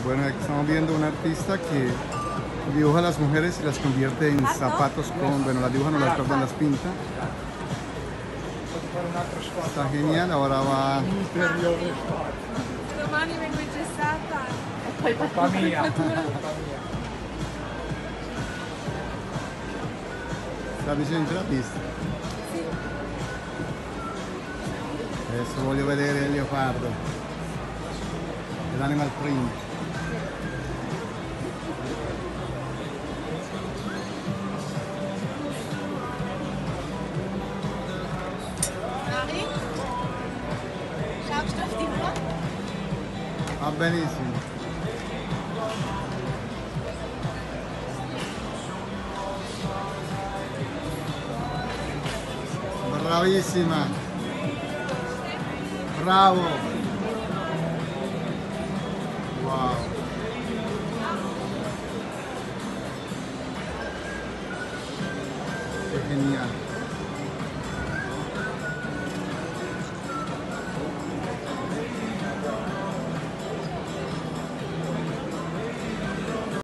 Bueno, aquí estamos viendo un artista que dibuja a las mujeres y las convierte en zapatos con, bueno, las dibuja, no las corta, las pinta. Está genial, ahora va. Domani vengo ingessata. Poi colpa mia. Sta dicendo la pista. Adesso voglio vedere il leopardo. L'animal print. Mari? Schaust du auf die Uhr? Va benissimo. Bravissima. Bravo. Wow. Che geniale.